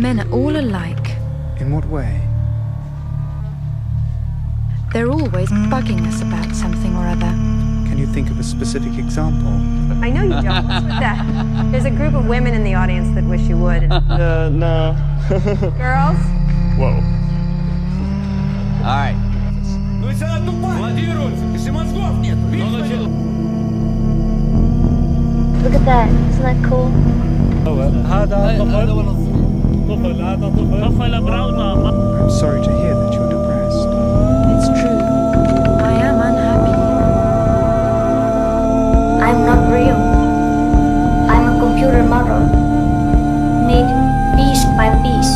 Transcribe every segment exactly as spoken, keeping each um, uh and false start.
Men are all alike. In what way? They're always bugging us about something or other. Can you think of a specific example? I know you don't. What's with that? There's a group of women in the audience that wish you would. Uh, no. Girls? Whoa. All right. Look at that. Isn't that cool? I'm sorry to hear that you're depressed. It's true. I am unhappy. I'm not real. I'm a computer model, made piece by piece.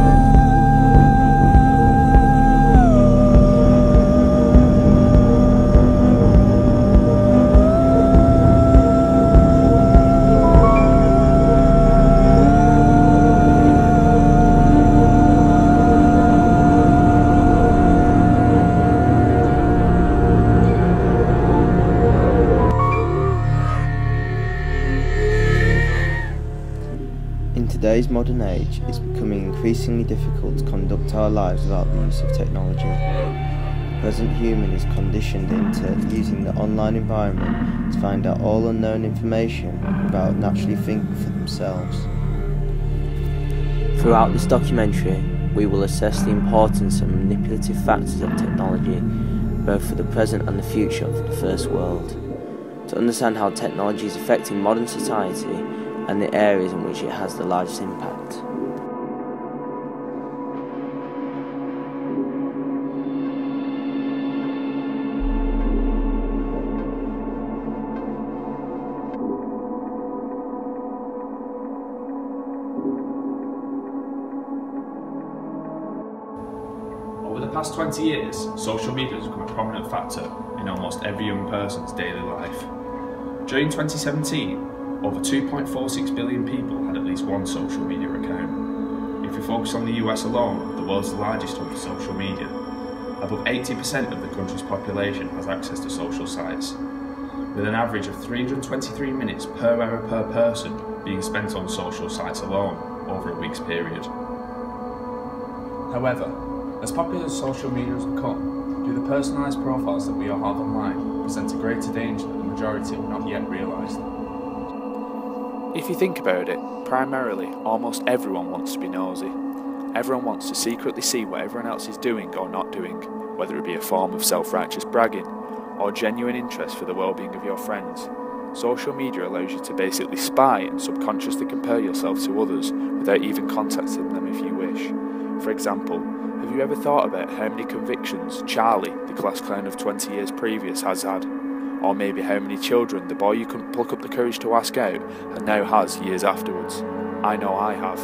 In today's modern age, it's becoming increasingly difficult to conduct our lives without the use of technology. The present human is conditioned into using the online environment to find out all unknown information without naturally thinking for themselves. Throughout this documentary, we will assess the importance and manipulative factors of technology, both for the present and the future of the first world. To understand how technology is affecting modern society and the areas in which it has the largest impact. Over the past twenty years, social media has become a prominent factor in almost every young person's daily life. During twenty seventeen, over two point four six billion people had at least one social media account. If we focus on the U S alone, the world's largest hub for social media, above eighty percent of the country's population has access to social sites, with an average of three hundred twenty-three minutes per hour per person being spent on social sites alone over a week's period. However, as popular as social media has become, do the personalised profiles that we all have online present a greater danger that the majority have not yet realised? If you think about it, primarily, almost everyone wants to be nosy. Everyone wants to secretly see what everyone else is doing or not doing, whether it be a form of self-righteous bragging, or genuine interest for the well-being of your friends. Social media allows you to basically spy and subconsciously compare yourself to others without even contacting them if you wish. For example, have you ever thought about how many convictions Charlie, the class clown of twenty years previous, has had? Or maybe how many children the boy you couldn't pluck up the courage to ask out and now has years afterwards. I know I have.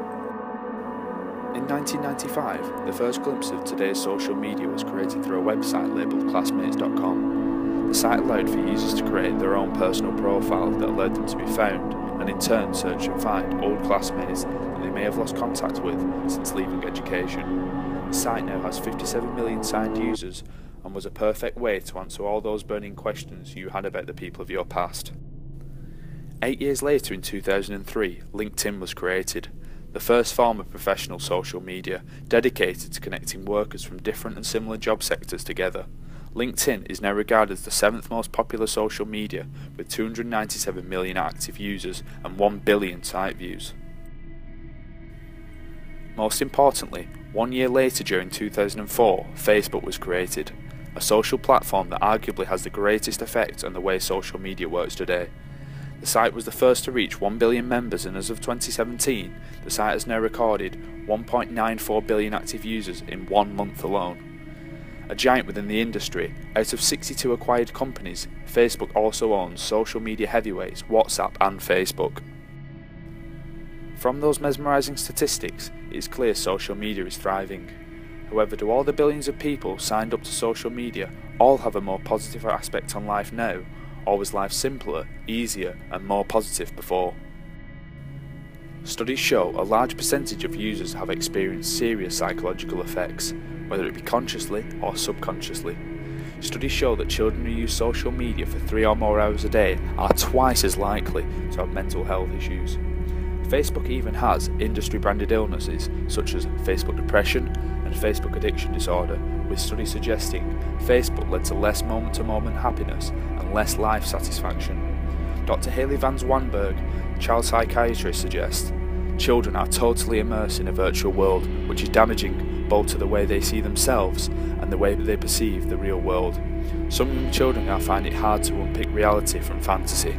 In nineteen ninety-five, the first glimpse of today's social media was created through a website labelled classmates dot com. The site allowed for users to create their own personal profile that allowed them to be found and in turn search and find old classmates that they may have lost contact with since leaving education. The site now has fifty-seven million signed users and was a perfect way to answer all those burning questions you had about the people of your past. Eight years later, in two thousand three, LinkedIn was created, the first form of professional social media dedicated to connecting workers from different and similar job sectors together. LinkedIn is now regarded as the seventh most popular social media, with two hundred ninety-seven million active users and one billion site views. Most importantly, one year later during two thousand four, Facebook was created, a social platform that arguably has the greatest effect on the way social media works today. The site was the first to reach one billion members, and as of twenty seventeen, the site has now recorded one point nine four billion active users in one month alone. A giant within the industry, out of sixty-two acquired companies, Facebook also owns social media heavyweights WhatsApp and Facebook. From those mesmerising statistics, it is clear social media is thriving. However, do all the billions of people signed up to social media all have a more positive aspect on life now, or was life simpler, easier and more positive before? Studies show a large percentage of users have experienced serious psychological effects, whether it be consciously or subconsciously. Studies show that children who use social media for three or more hours a day are twice as likely to have mental health issues. Facebook even has industry-branded illnesses such as Facebook depression and Facebook addiction disorder, with studies suggesting Facebook led to less moment-to-moment happiness and less life satisfaction. Doctor Haley Van Zwanberg, child psychiatrist, suggests children are totally immersed in a virtual world, which is damaging both to the way they see themselves and the way they perceive the real world. Some young children are finding it hard to unpick reality from fantasy.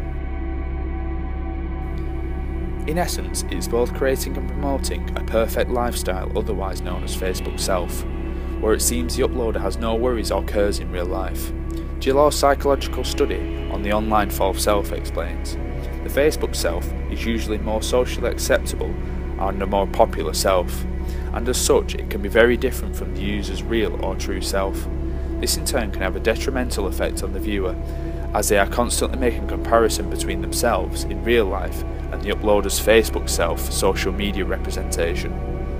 In essence, it's both creating and promoting a perfect lifestyle, otherwise known as Facebook self, where it seems the uploader has no worries or cares in real life. Gillo's psychological study on the online false self explains, the Facebook self is usually more socially acceptable and a more popular self, and as such it can be very different from the user's real or true self. This in turn can have a detrimental effect on the viewer, as they are constantly making comparison between themselves in real life and the uploader's Facebook self social media representation.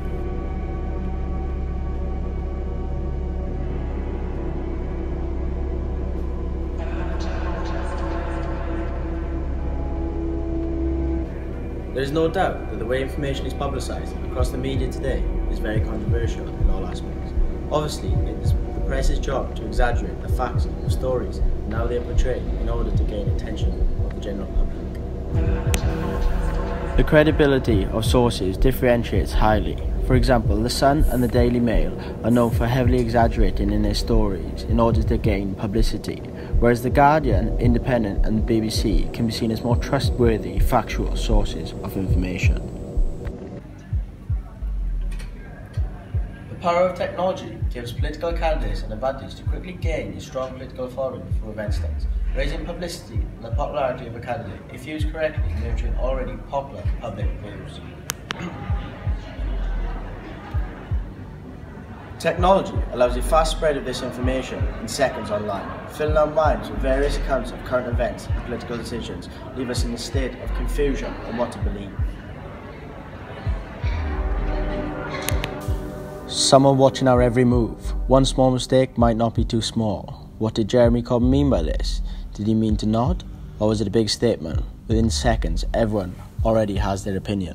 There is no doubt that the way information is publicised across the media today is very controversial in all aspects. Obviously, it is the press's job to exaggerate the facts of stories and how they are portrayed in order to gain attention of the general public. The credibility of sources differentiates highly. For example, The Sun and the Daily Mail are known for heavily exaggerating in their stories in order to gain publicity, whereas The Guardian, Independent and the B B C can be seen as more trustworthy, factual sources of information. The power of technology gives political candidates an advantage to quickly gain a strong political following through event stunts, raising publicity and the popularity of a candidate if used correctly, nurturing already popular public views. Technology allows a fast spread of this information in seconds online, filling our minds with various accounts of current events and political decisions, leave us in a state of confusion on what to believe. Someone watching our every move. One small mistake might not be too small. What did Jeremy Corbyn mean by this? Did he mean to nod? Or was it a big statement? Within seconds, everyone already has their opinion.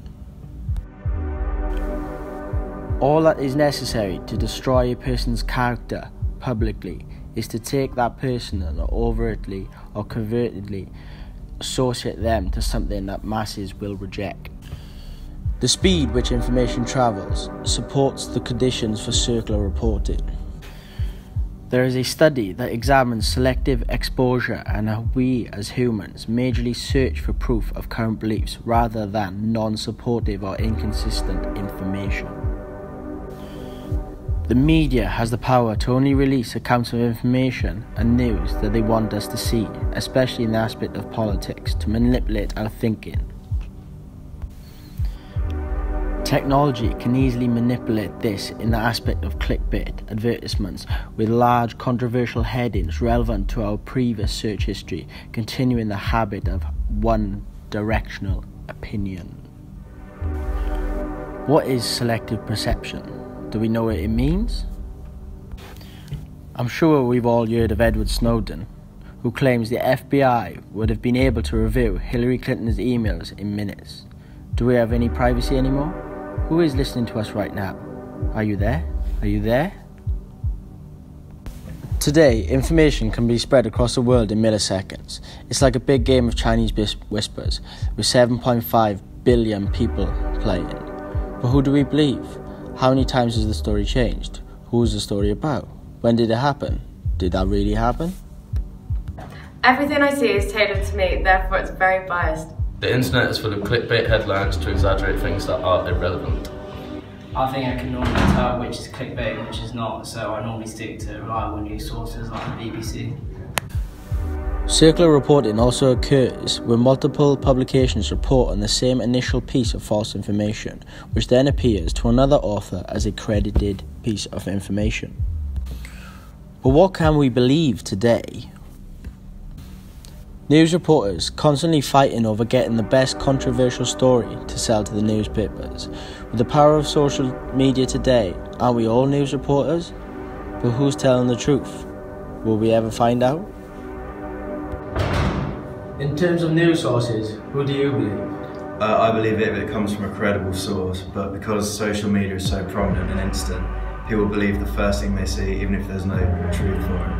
All that is necessary to destroy a person's character publicly is to take that person and overtly or covertly associate them to something that masses will reject. The speed which information travels supports the conditions for circular reporting. There is a study that examines selective exposure and how we as humans majorly search for proof of current beliefs rather than non-supportive or inconsistent information. The media has the power to only release accounts of information and news that they want us to see, especially in the aspect of politics, to manipulate our thinking. Technology can easily manipulate this in the aspect of clickbait advertisements with large controversial headings relevant to our previous search history, continuing the habit of one-directional opinion. What is selective perception? Do we know what it means? I'm sure we've all heard of Edward Snowden, who claims the F B I would have been able to review Hillary Clinton's emails in minutes. Do we have any privacy anymore? Who is listening to us right now? Are you there? Are you there? Today, information can be spread across the world in milliseconds. It's like a big game of Chinese whispers, with seven point five billion people playing. But who do we believe? How many times has the story changed? Who is the story about? When did it happen? Did that really happen? Everything I see is tailored to me, therefore it's very biased. The internet is full of clickbait headlines to exaggerate things that are irrelevant. I think I can normally tell which is clickbait and which is not, so I normally stick to reliable news sources like the B B C. Circular reporting also occurs when multiple publications report on the same initial piece of false information, which then appears to another author as a credited piece of information. But what can we believe today? News reporters constantly fighting over getting the best controversial story to sell to the newspapers. With the power of social media today, aren't we all news reporters? But who's telling the truth? Will we ever find out? In terms of news sources, who do you believe? Uh, I believe it if it comes from a credible source, but because social media is so prominent and instant, people believe the first thing they see, even if there's no truth for it.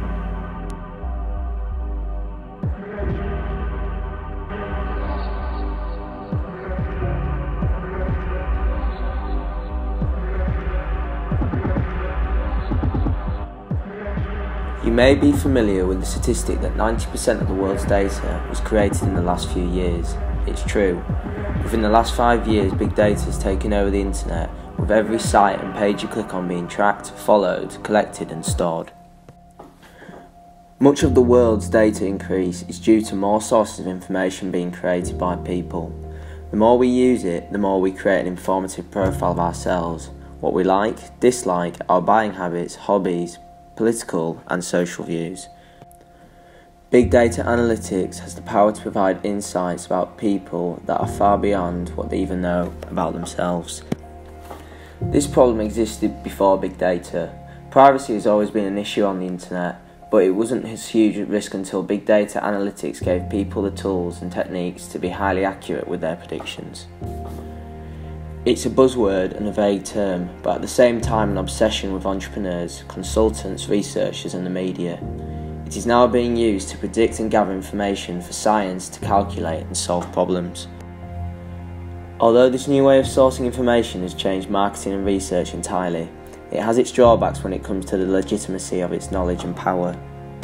You may be familiar with the statistic that ninety percent of the world's data was created in the last few years. It's true. Within the last five years, big data has taken over the internet, with every site and page you click on being tracked, followed, collected and stored. Much of the world's data increase is due to more sources of information being created by people. The more we use it, the more we create an informative profile of ourselves, what we like, dislike, our buying habits, hobbies, political and social views. Big data analytics has the power to provide insights about people that are far beyond what they even know about themselves. This problem existed before big data. Privacy has always been an issue on the internet, but it wasn't a huge risk until big data analytics gave people the tools and techniques to be highly accurate with their predictions. It's a buzzword and a vague term, but at the same time an obsession with entrepreneurs, consultants, researchers and the media. It is now being used to predict and gather information for science to calculate and solve problems. Although this new way of sourcing information has changed marketing and research entirely, it has its drawbacks when it comes to the legitimacy of its knowledge and power.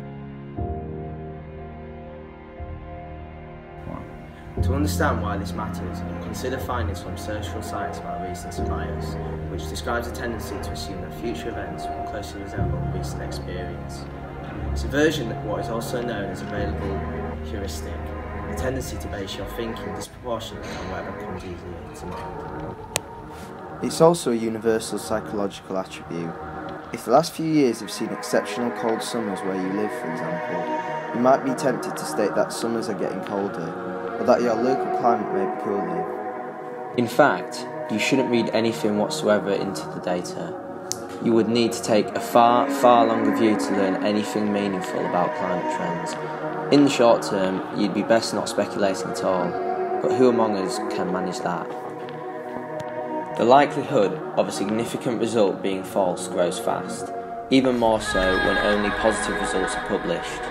To understand why this matters, consider findings from social science about recency bias, which describes a tendency to assume that future events will closely resemble recent experience. It's a version of what is also known as available heuristic, the tendency to base your thinking disproportionately on whatever comes easily to mind. It's also a universal psychological attribute. If the last few years have seen exceptional cold summers where you live, for example, you might be tempted to state that summers are getting colder, or that your local climate may be cooling. In fact, you shouldn't read anything whatsoever into the data. You would need to take a far, far longer view to learn anything meaningful about climate trends. In the short term, you'd be best not speculating at all, but who among us can manage that? The likelihood of a significant result being false grows fast, even more so when only positive results are published.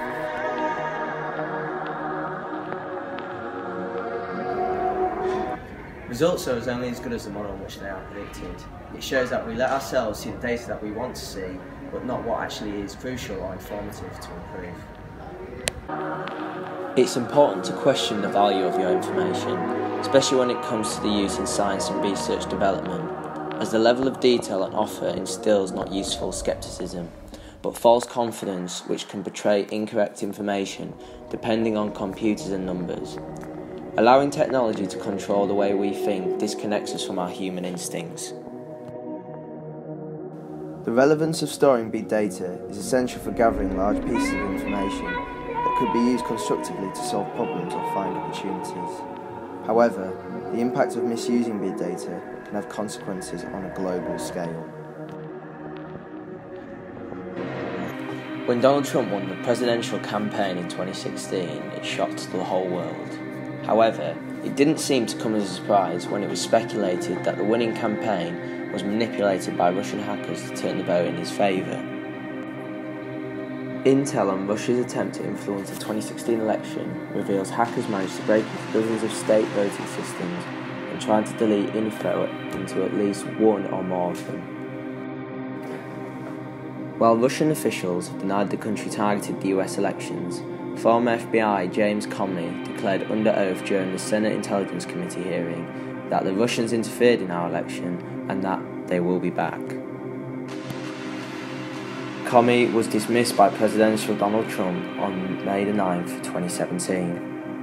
Results are only as good as the model in which they are predicted. It shows that we let ourselves see the data that we want to see, but not what actually is crucial or informative to improve. It's important to question the value of your information, especially when it comes to the use in science and research development, as the level of detail on offer instills not useful scepticism, but false confidence which can portray incorrect information depending on computers and numbers. Allowing technology to control the way we think disconnects us from our human instincts. The relevance of storing big data is essential for gathering large pieces of information that could be used constructively to solve problems or find opportunities. However, the impact of misusing big data can have consequences on a global scale. When Donald Trump won the presidential campaign in twenty sixteen, it shocked the whole world. However, it didn't seem to come as a surprise when it was speculated that the winning campaign was manipulated by Russian hackers to turn the vote in his favour. Intel on Russia's attempt to influence the twenty sixteen election reveals hackers managed to break into dozens of state voting systems and tried to delete info into at least one or more of them. While Russian officials have denied the country targeted the U S elections, former F B I James Comey declared under oath during the Senate Intelligence Committee hearing that the Russians interfered in our election and that they will be back. Comey was dismissed by presidential Donald Trump on May the ninth, twenty seventeen.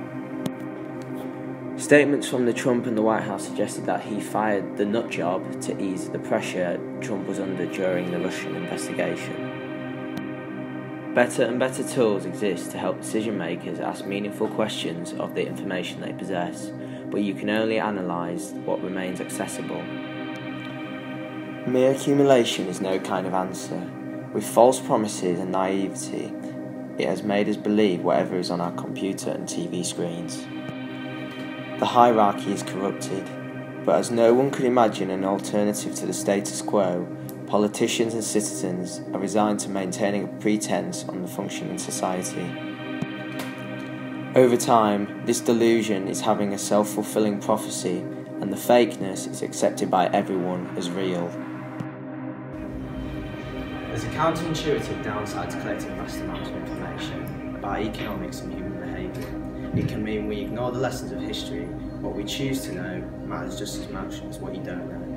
Statements from the Trump and the White House suggested that he fired the nut job to ease the pressure Trump was under during the Russian investigation. Better and better tools exist to help decision makers ask meaningful questions of the information they possess, but you can only analyse what remains accessible. Mere accumulation is no kind of answer. With false promises and naivety, it has made us believe whatever is on our computer and T V screens. The hierarchy is corrupted, but as no one could imagine an alternative to the status quo, politicians and citizens are resigned to maintaining a pretense on the functioning society. Over time, this delusion is having a self-fulfilling prophecy, and the fakeness is accepted by everyone as real. There's a counterintuitive downside to collecting vast amounts of information about economics and human behaviour. It can mean we ignore the lessons of history. What we choose to know matters just as much as what you don't know.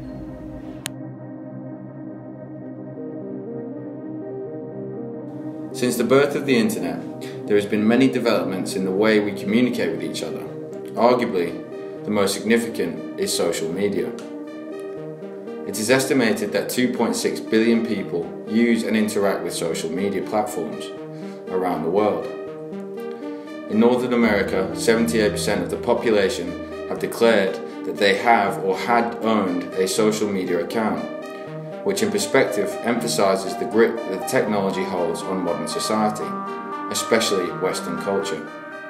Since the birth of the internet, there has been many developments in the way we communicate with each other. Arguably, the most significant is social media. It is estimated that two point six billion people use and interact with social media platforms around the world. In Northern America, seventy-eight percent of the population have declared that they have or had owned a social media account, which in perspective emphasises the grip that technology holds on modern society, especially Western culture.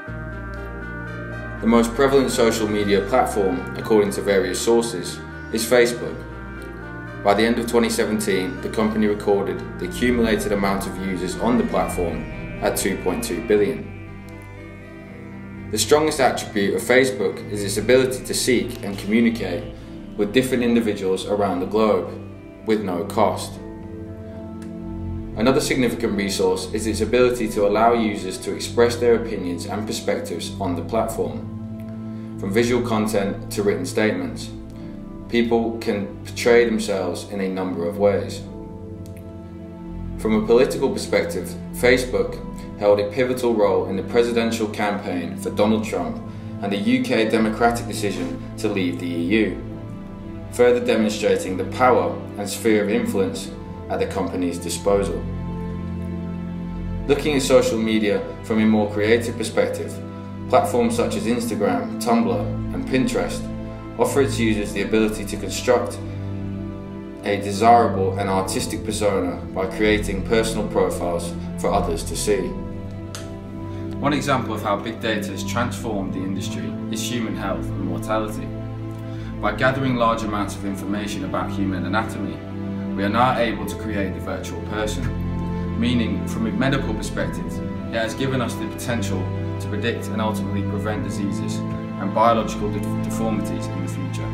The most prevalent social media platform, according to various sources, is Facebook. By the end of twenty seventeen, the company recorded the accumulated amount of users on the platform at two point two billion. The strongest attribute of Facebook is its ability to seek and communicate with different individuals around the globe with no cost. Another significant resource is its ability to allow users to express their opinions and perspectives on the platform. From visual content to written statements, people can portray themselves in a number of ways. From a political perspective, Facebook held a pivotal role in the presidential campaign for Donald Trump and the U K Democratic decision to leave the E U, further demonstrating the power and sphere of influence at the company's disposal. Looking at social media from a more creative perspective, platforms such as Instagram, Tumblr, and Pinterest offer its users the ability to construct a desirable and artistic persona by creating personal profiles for others to see. One example of how big data has transformed the industry is human health and mortality. By gathering large amounts of information about human anatomy, we are now able to create the virtual person, meaning from a medical perspective, it has given us the potential to predict and ultimately prevent diseases and biological de deformities in the future.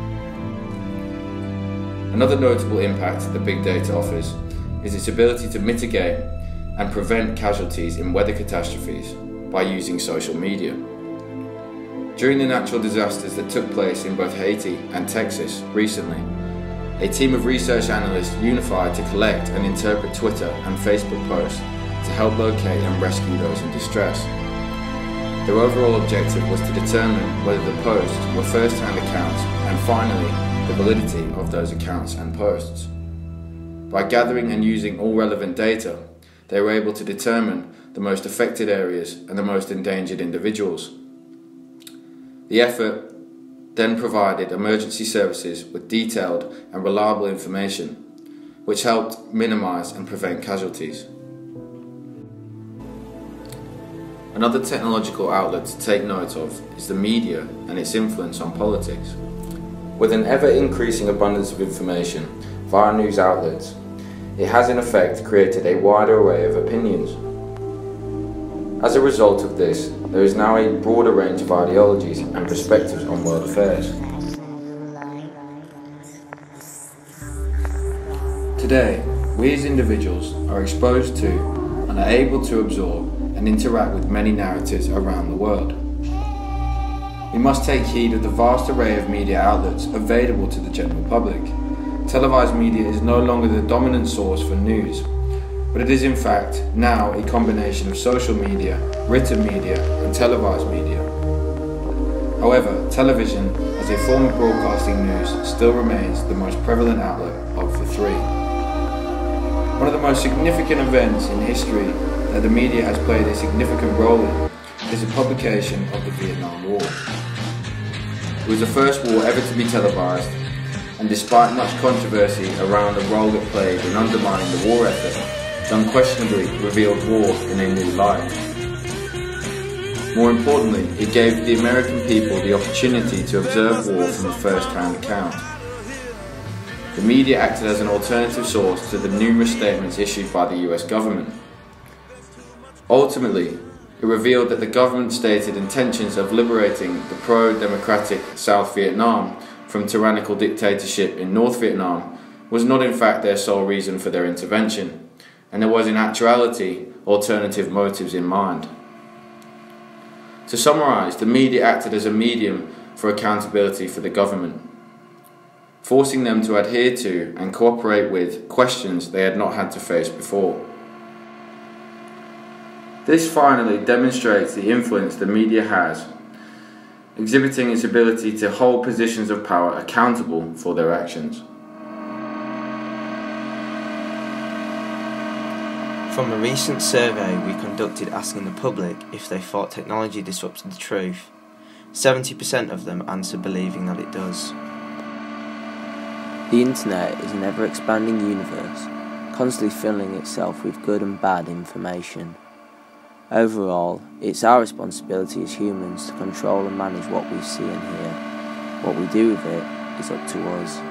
Another notable impact that big data offers is its ability to mitigate and prevent casualties in weather catastrophes by using social media. During the natural disasters that took place in both Haiti and Texas recently, a team of research analysts unified to collect and interpret Twitter and Facebook posts to help locate and rescue those in distress. Their overall objective was to determine whether the posts were first-hand accounts and finally the validity of those accounts and posts. By gathering and using all relevant data, they were able to determine the most affected areas and the most endangered individuals. The effort then provided emergency services with detailed and reliable information, which helped minimise and prevent casualties. Another technological outlet to take note of is the media and its influence on politics. With an ever-increasing abundance of information via news outlets, it has in effect created a wider array of opinions. As a result of this, there is now a broader range of ideologies and perspectives on world affairs. Today, we as individuals are exposed to and are able to absorb and interact with many narratives around the world. We must take heed of the vast array of media outlets available to the general public. Televised media is no longer the dominant source for news, but it is in fact now a combination of social media, written media and televised media. However, television as a form of broadcasting news still remains the most prevalent outlet of the three. One of the most significant events in history that the media has played a significant role in is the publication of the Vietnam War. It was the first war ever to be televised, and despite much controversy around the role it played in undermining the war effort, it unquestionably revealed war in a new light. More importantly, it gave the American people the opportunity to observe war from a first-hand account. The media acted as an alternative source to the numerous statements issued by the U S government. Ultimately, it revealed that the government stated intentions of liberating the pro-democratic South Vietnam from tyrannical dictatorship in North Vietnam was not in fact their sole reason for their intervention, and there was in actuality alternative motives in mind. To summarise, the media acted as a medium for accountability for the government, forcing them to adhere to and cooperate with questions they had not had to face before. This finally demonstrates the influence the media has, exhibiting its ability to hold positions of power accountable for their actions. From a recent survey we conducted asking the public if they thought technology disrupted the truth, seventy percent of them answered believing that it does. The internet is an ever-expanding universe, constantly filling itself with good and bad information. Overall, it's our responsibility as humans to control and manage what we see and hear. What we do with it is up to us.